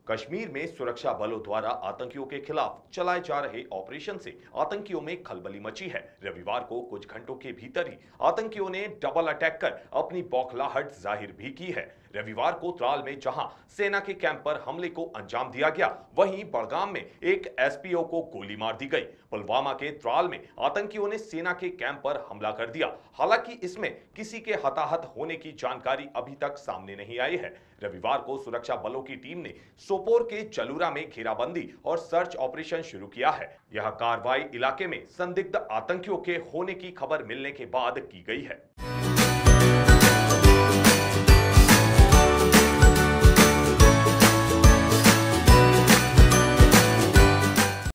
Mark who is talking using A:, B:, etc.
A: कश्मीर में सुरक्षा बलों द्वारा आतंकियों के खिलाफ चलाए जा रहे ऑपरेशन से आतंकियों में खलबली मची है। रविवार को कुछ घंटों के भीतर ही आतंकियों ने डबल अटैक कर अपनी बौखलाहट जाहिर भी की है। रविवार को त्राल में जहां सेना के कैंप पर हमले को अंजाम दिया गया, वहीं बड़गाम में एक एसपीओ को गोली मार दी गई। पुलवामा के त्राल में आतंकियों ने सेना के कैंप पर हमला कर दिया। हालांकि इसमें किसी के हताहत होने की जानकारी अभी तक सामने नहीं आई है। रविवार को सुरक्षा बलों की टीम ने सोपोर के चलूरा में घेराबंदी और सर्च ऑपरेशन शुरू किया है। यह कार्रवाई इलाके में संदिग्ध आतंकियों के होने की खबर मिलने के बाद की गई है।